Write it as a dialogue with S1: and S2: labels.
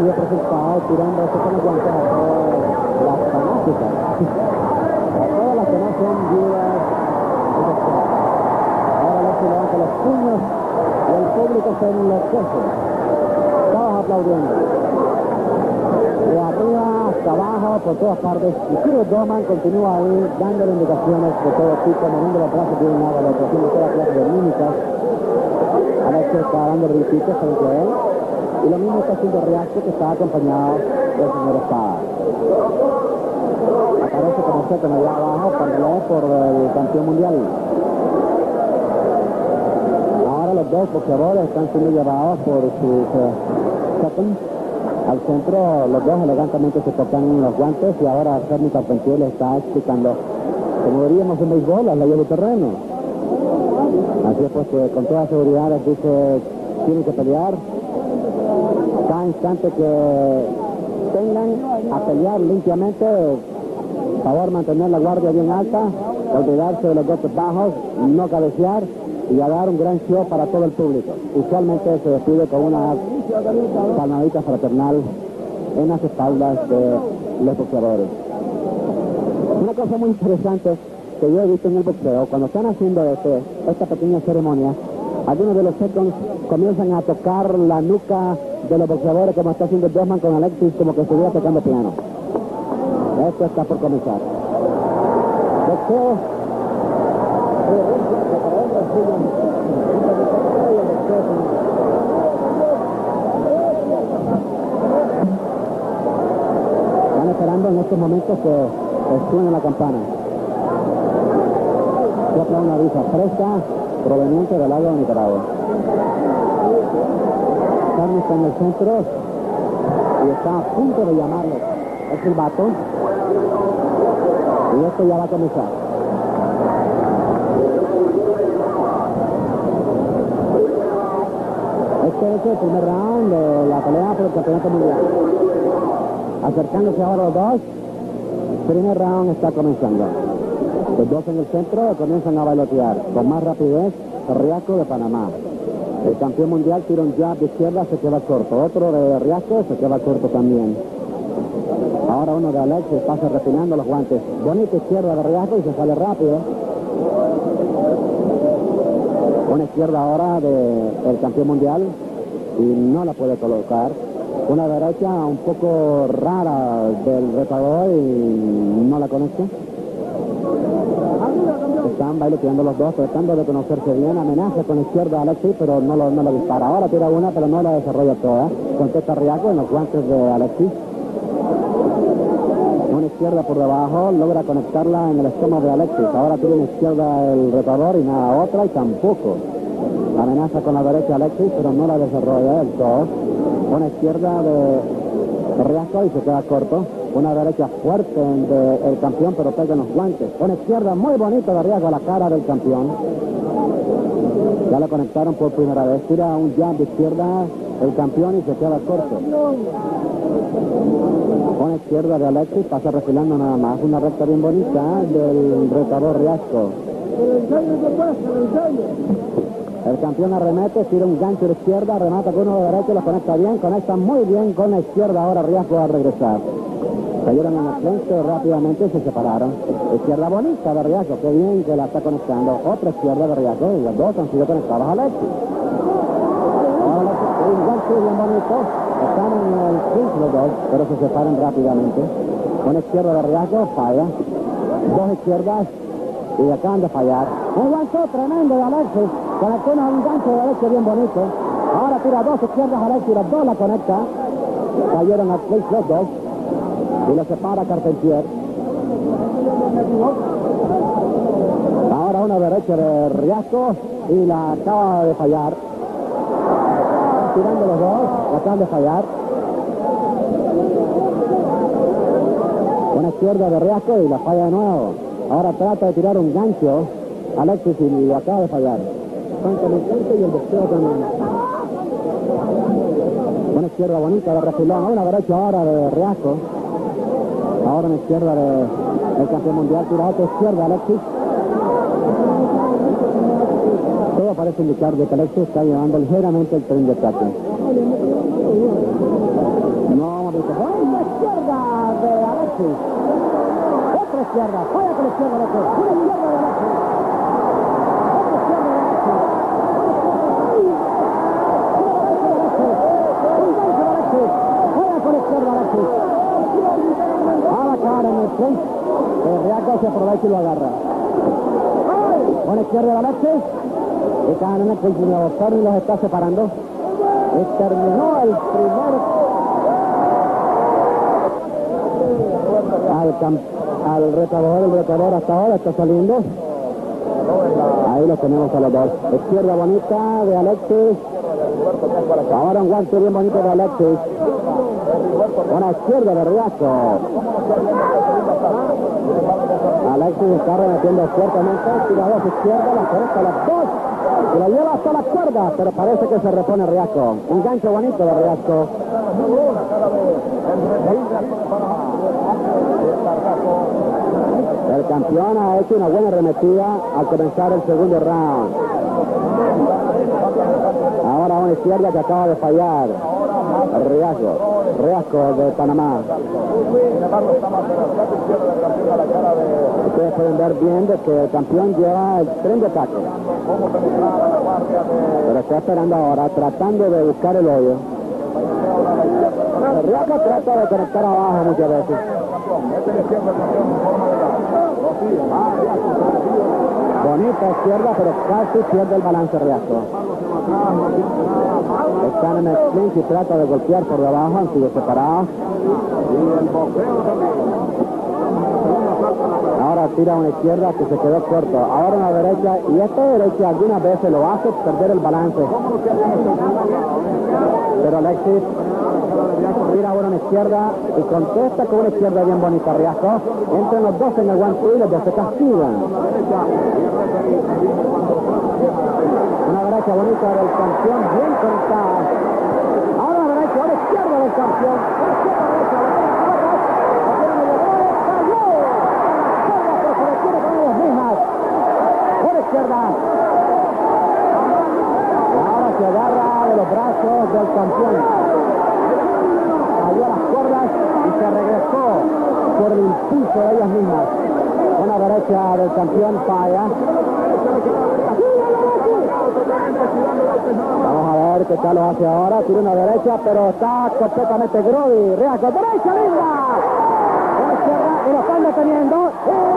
S1: sido resultado tirándose con los guantes a todas las fanáticas. A todas las que no son viudas. Ahora Alexis levanta los puños y el público se enloquece. Todos aplaudiendo. De arriba hasta abajo, por todas partes. Y Kiro Doman continúa ahí dándole indicaciones de todo tipo, moviendo los brazos de un lado al otro, haciendo toda clase de mímicas. Alexis está dando brinquitos frente a él. Y lo mismo está haciendo Riasco, que está acompañado del señor Espada. Aparece como second allá abajo, por el campeón mundial. Ahora los dos boxeadores están siendo llevados por sus seconds al centro. Los dos elegantemente se tocan los guantes y ahora Fermi Carpentier le está explicando, como diríamos en béisbol, las leyes del terreno. Así es, pues, que con toda seguridad les dice, tienen que pelear. Cada instante que tengan a pelear limpiamente, favor mantener la guardia bien alta, olvidarse de los golpes bajos, no cabecear y a dar un gran show para todo el público. Usualmente se despide con una palmadita fraternal en las espaldas de los boxeadores. Una cosa muy interesante que yo he visto en el boxeo, cuando están haciendo esta pequeña ceremonia, algunos de los seconds comienzan a tocar la nuca de los boxeadores, como está haciendo Doman con Alexis, como que estuviera tocando piano. Esto está por comenzar. Boxeo. Están esperando en estos momentos que suene la campana. Sopla una brisa fresca proveniente del lago de Nicaragua. Carlos está en el centro y está a punto de llamarlo. Es el vato. Y esto ya va a comenzar. Este es el primer round de la pelea por el campeonato mundial. Acercándose ahora los dos. El primer round está comenzando. Los dos en el centro comienzan a bailotear con más rapidez. Riasco de Panamá. El campeón mundial tira un jab de izquierda, se queda corto. Otro de Riasco se queda corto también. Ahora uno de Alexis pasa refinando los guantes. Bonita izquierda de Riasco y se sale rápido. Una izquierda ahora del campeón mundial y no la puede colocar. Una derecha un poco rara del retador y no la conecta. Están bailoteando los dos, tratando de conocerse bien. Amenaza con la izquierda a Alexis, pero no lo dispara. Ahora tira una, pero no la desarrolla toda. Contesta Riasco en los guantes de Alexis. Una izquierda por debajo, logra conectarla en el estómago de Alexis. Ahora tira una izquierda el retador y nada otra, y tampoco. Amenaza con la derecha Alexis, pero no la desarrolla del todo. Una izquierda de Riasco y se queda corto. Una derecha fuerte del campeón, pero pega en los guantes. Una izquierda muy bonita de Riasco a la cara del campeón. Ya lo conectaron por primera vez. Tira un jab de izquierda el campeón y se queda corto. Una izquierda de Alexis, pasa refilando nada más. Una recta bien bonita del retador Riasco. El campeón arremete, tira un gancho de izquierda, remata con uno de derecho, lo conecta bien, conecta muy bien con la izquierda. Ahora Riasco va a regresar. Cayeron en el frente rápidamente y se separaron. Izquierda bonita de Riasco, qué bien que la está conectando. Otra izquierda de Riasco y los dos han sido conectados a Alexis. Ahora Alexis, un gancho bien bonito. Están en el clinch los dos, pero se separan rápidamente. Una izquierda de Riasco, falla. Dos izquierdas y acaban de fallar. Un gancho tremendo de Alexis. Conectó un gancho de Alexis bien bonito. Ahora tira dos izquierdas a Alexis, los dos la conecta. Cayeron al clinch los dos. Y lo separa Carpentier. Ahora una derecha de Riasco y la acaba de fallar. Están tirando los dos, la acaban de fallar. Una izquierda de Riasco y la falla de nuevo. Ahora trata de tirar un gancho Alexis y lo acaba de fallar. Tanto el intento y el boxeo también. Una izquierda bonita de refilón. Una derecha ahora de Riasco. Ahora en la izquierda del campeón mundial, tira otra izquierda Alexis. Todo parece indicar que Alexis está llevando ligeramente el tren de ataque. bonito. Buena izquierda de Alexis. Otra izquierda. Falla con la izquierda de Alexis. Una izquierda de Alexis. Otra izquierda de Alexis. Un gancho de Alexis. Falla con la izquierda de Alexis. Va a acabar en el clinch. Riascos se aprovecha y lo agarra. Con la izquierda de Alexis. Y caen en el clinch. Tony los está separando. Y terminó el primer al retador. El retador hasta ahora está saliendo. Ahí lo tenemos a los dos. Izquierda bonita de Alexis. Ahora un guante bien bonito de Alexis. Una izquierda de Riasco. Alexis está remetiendo fuertemente. Tira dos izquierdas, la correcta, las dos. Y la lleva hasta la cuerda, pero parece que se repone Riasco. Un gancho bonito de Riasco. El campeón ha hecho una buena arremetida al comenzar el segundo round. Ahora una izquierda que acaba de fallar. Riasco de Panamá. Ustedes pueden ver bien de que el campeón lleva el tren de ataque. Pero está esperando ahora, tratando de buscar el hoyo. Riasco trata de conectar abajo muchas veces. Bonita izquierda, pero casi pierde el balance Riasco. Están en el clinch y trata de golpear por debajo, han sido separados. Ahora tira una izquierda que se quedó corto. Ahora una derecha, y esta derecha algunas veces lo hace perder el balance. Pero Alexis tira ahora una izquierda y contesta con una izquierda bien bonita Riasco. Entran los dos en el guante y los dos se castigan. Una derecha bonita del campeón, bien conectada. Ahora una derecha, ahora izquierda del campeón. Izquierda. Ahora se agarra de los brazos del campeón. Cayó a las cuerdas y se regresó por el impulso de ellas mismas. Una derecha del campeón falla. Vamos a ver qué tal lo hace ahora. Tira una derecha, pero está completamente Grody. Riasco, derecha linda. Una izquierda y lo están deteniendo.